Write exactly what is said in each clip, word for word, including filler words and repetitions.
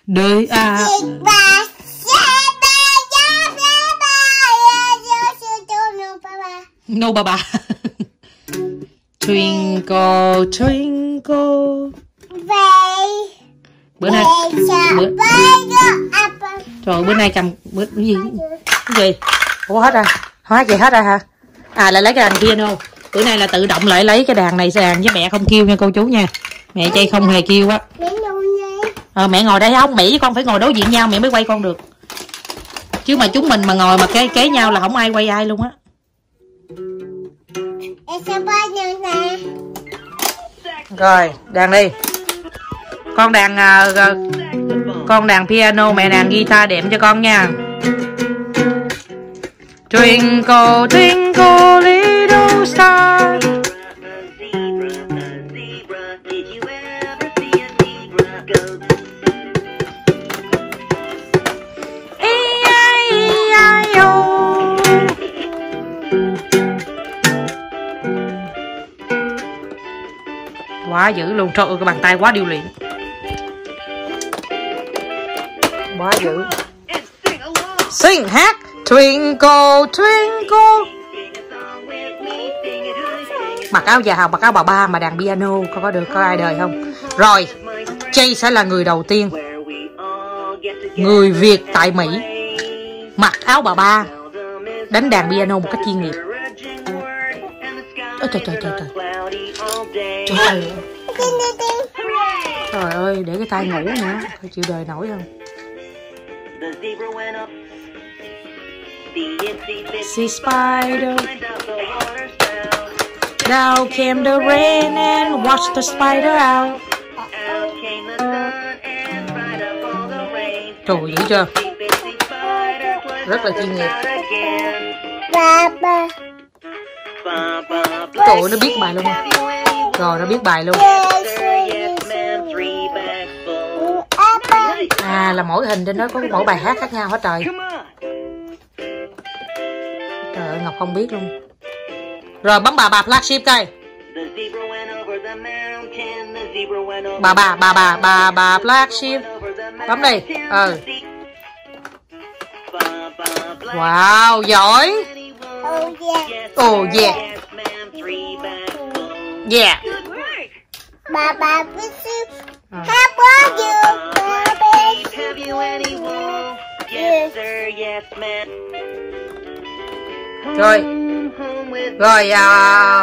Đời à. No baba. Twinkle twinkle. Bữa nay bữa... Trời bữa nay cầm bữa cái gì cái gì ủa hết rồi hóa vậy hết rồi hả? À lại lấy cái đàn piano. Bữa nay là tự động lại lấy cái đàn này sàn với mẹ không kêu nha cô chú nha. Mẹ chay không hề kêu á. Ờ, mẹ ngồi đây không, mẹ với con phải ngồi đối diện nhau mẹ mới quay con được. Chứ mà chúng mình mà ngồi mà kế kế nhau là không ai quay ai luôn á. Rồi đàn đi. Con đàn uh, con đàn piano, mẹ đàn guitar đệm cho con nha. Twinkle twinkle little star. Quá dữ luôn, trời ơi cái bàn tay quá điêu luyện. Quá dữ. Sing hát. Twinkle twinkle. Mặc áo già mặc áo bà ba mà đàn piano có có được có ai đời không? Rồi, Jay sẽ là người đầu tiên. Người Việt tại Mỹ mặc áo bà ba đánh đàn piano một cách chuyên nghiệp. Ôi trời trời trời trời. Trời. Trời ơi, để cái tay ngủ nữa, thôi chịu đời nổi không? See spider. Down came the rain and watched the spider out. Trời dữ chưa? Rất là chuyên nghiệp. Trời ơi, nó biết bài luôn. Rồi nó biết bài luôn. À là mỗi hình trên đó có mỗi bài hát khác nhau hết trời. Trời ơi Ngọc không biết luôn. Rồi bấm bà bà flagship coi. Bà bà bà bà bà bà flagship. Bấm đi. Ừ. Wow giỏi. Oh yeah. Yeah. Bà bà how are you? Have you any wool? Yes sir, yes ma'am. Rồi. Rồi à.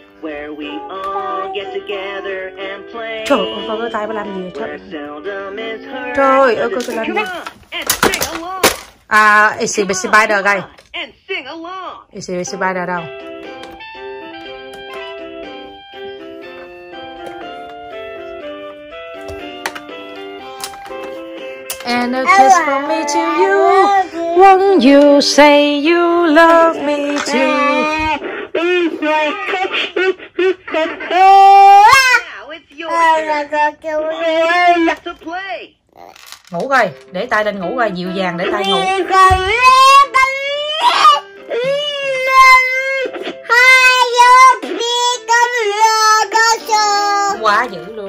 Trời ơi, con cái tay bà làm gì vậy? Trời ơi, con cái làm gì? À, Itsy Bitsy Spider coi. Itsy Bitsy Spider đâu? And a kiss from me to you. Won't you say you love me too? Ngủ coi, để tay lên ngủ coi, dịu dàng để tay ngủ. Quá dữ luôn.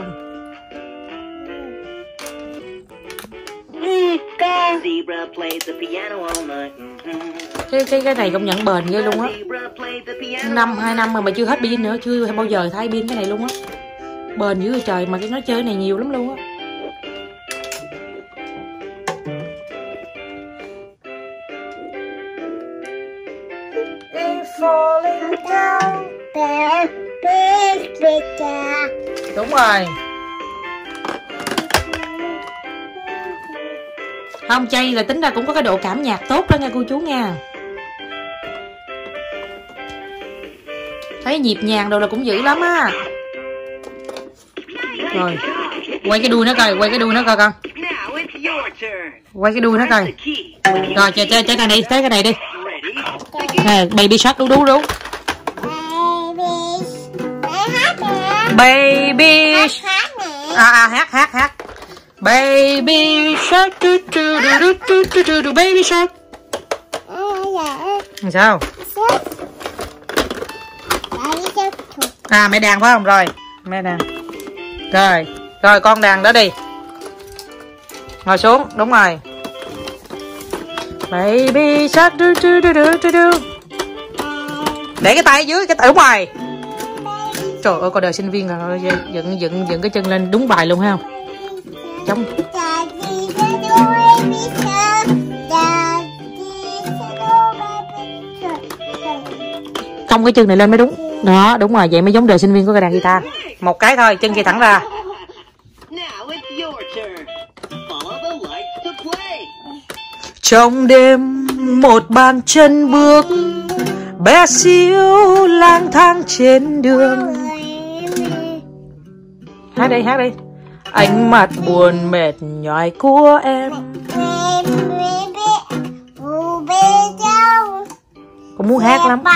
Cái cái cái này công nhận bền ghê luôn á. Năm hai năm mà mà chưa hết pin nữa, chưa bao giờ thay pin cái này luôn á. Bền dữ trời, mà cái nó chơi này nhiều lắm luôn á. Đúng rồi. Không chay là tính ra cũng có cái độ cảm nhạc tốt đó nha cô chú nha. Thấy nhịp nhàng đồ là cũng dữ lắm á. Rồi quay cái đuôi nó coi, quay cái đuôi nó coi con. Quay cái đuôi nó coi. Rồi chơi chơi chơi cái này, tới cái này đi. À, baby shark đúng đúng đúng. Baby à, à hát hát hát. Baby shark do do do do do do do baby shark. Sao? À mẹ đàn phải không? Rồi mẹ đàn. Rồi rồi con đàn đó đi. Ngồi xuống, đúng rồi. Baby shark du du du du du du. Để cái tay dưới cái, đúng rồi. Trời ơi, coi đời sinh viên rồi, dựng dựng dựng cái chân lên đúng bài luôn ha. Chống. Cong cái chân này lên mới đúng. Đó, đúng rồi, vậy mới giống đời sinh viên của cái đàn guitar. Một cái thôi, chân kia thẳng ra. Trong đêm một bàn chân bước, bé xíu lang thang trên đường. Hát đi, hát đi. Ánh mắt buồn mệt nhòi của em. Con muốn hát lắm.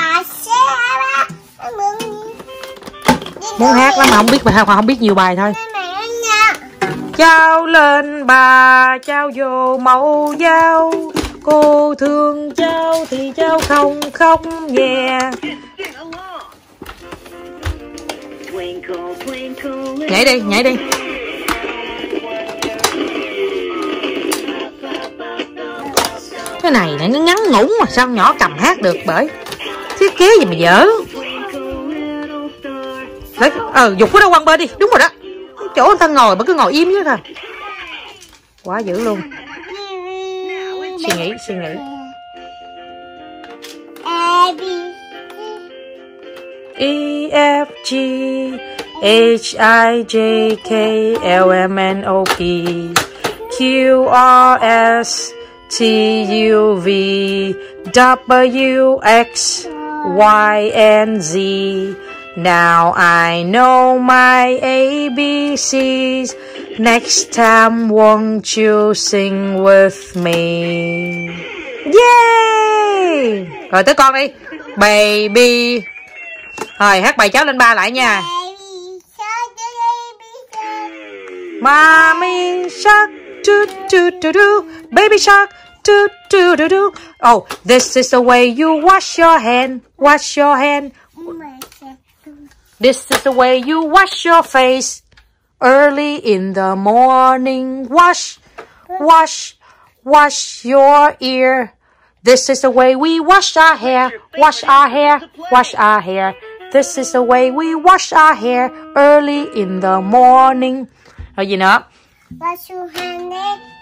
Muốn hát lắm mà không biết bài không, không biết nhiều bài thôi. Trao lên bà, trao vô mẫu dao. Cô thương cháu thì cháu không khóc nhẹ. Nhảy đi, nhảy đi. Cái này nó ngắn ngủn mà sao nhỏ cầm hát được, bởi thiết kế gì mà dở. Đấy, ờ, dục cái đó quăng bên đi, đúng rồi đó. Chỗ thân ngồi mà cứ ngồi im chứ thôi. Quá dữ luôn. Suy nghĩ, suy nghĩ. E, F, G, H, I, J, K, L, M, N, O, P, Q, R, S, T, U, V, W, X, Y, and Z. Now I know my A B Cs. Next time won't you sing with me? Yay! Rồi tới con đi. Baby. Rồi hát bài cháu lên ba lại nha. Mommy shark do do do do. Baby shark do do do do. Oh, this is the way you wash your hand. Wash your hand. This is the way you wash your face. Early in the morning, wash, wash, wash your ear. This is the way we wash our hair, wash our hair, wash our hair. This is the way we wash our hair early in the morning. Rồi gì nữa? Wash your hand,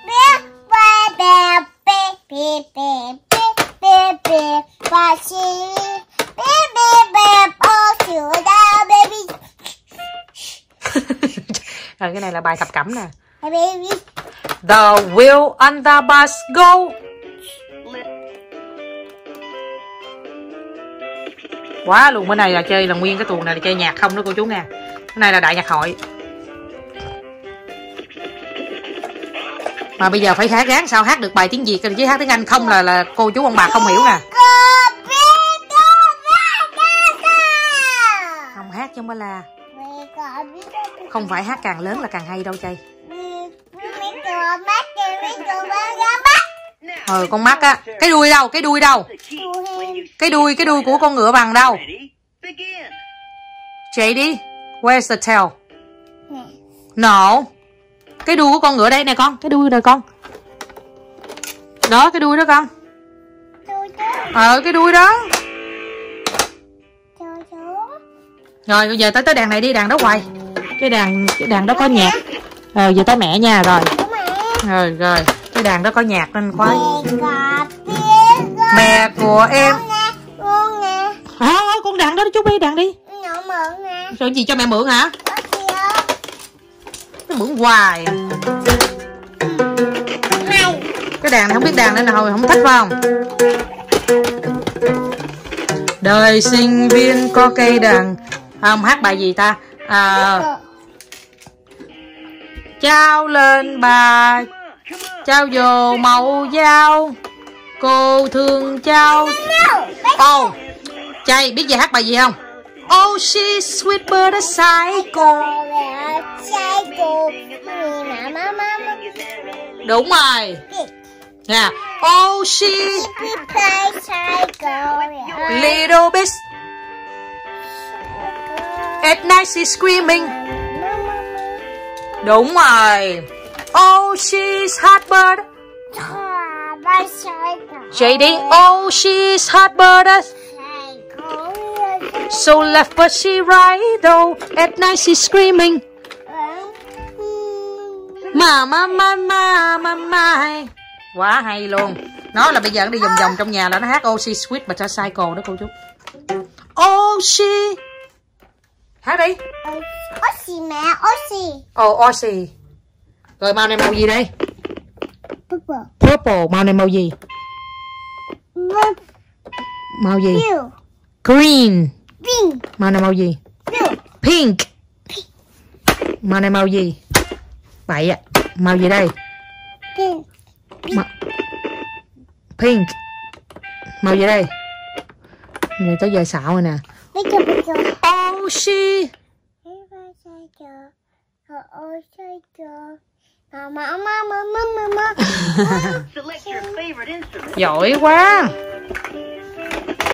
rồi cái này là bài thập cẩm nè. The wheel on the bus go. Quá luôn, bữa này là chơi là nguyên cái tuồng này là chơi nhạc không đó cô chú nè. Cái này là đại nhạc hội. Mà bây giờ phải hát gán sao hát được bài tiếng Việt chứ hát tiếng Anh không là là cô chú ông bà không hiểu nè. Không hát chứ mới là. Không phải hát càng lớn là càng hay đâu Chay. Ờ con mắt á. Cái đuôi đâu? Cái đuôi đâu? Cái đuôi, cái đuôi của con ngựa bằng đâu? Chạy đi. Where's the tail? No. Cái đuôi của con ngựa đây nè con. Cái đuôi này con. Đó cái đuôi đó con. Ờ cái đuôi đó. Rồi bây giờ tới tới đàn này đi, đàn đó hoài. Cái đàn cái đàn đó có nhạc. Rồi giờ tới mẹ nha rồi. Rồi rồi, cái đàn đó có nhạc nên khoái. Mẹ của em. À, con đàn đó chú đi, đàn đi. Rồi gì cho mẹ mượn hả? Nó mượn hoài. Cái đàn này không biết đàn nên hồi không thích phải không? Đời sinh viên có cây đàn. Không hát bài gì ta? À, trao lên bà, trao vô mẫu dao. Cô thương cháu. Oh, Chay biết về hát bài gì không? Oh she's sweet but a psycho. Đúng rồi. Nè. Oh she's little bit. At night she's screaming. Đúng rồi. Oh, she's hot bird. J D. Oh, she's hot bird. So left but she right. Oh, at night she's screaming. Mama, mama, mama. Quá hay luôn. Nó là bây giờ nó đi vòng vòng trong nhà là nó hát Oh, she's sweet but a psycho đó cô chú. Oh, she. Hát đi. Oxy mẹ, oxy. Oh, Aussie. Rồi màu này màu gì đây? Purple. Purple. Màu này màu gì? Màu gì? Blue. Green. Pink. Màu này màu gì? Blue. Pink. Màu này màu gì? Vậy ạ. Màu gì đây? Pink. Ma Pink. Màu gì đây? Rồi tới giờ xạo rồi nè. Oh, she. Giỏi quá.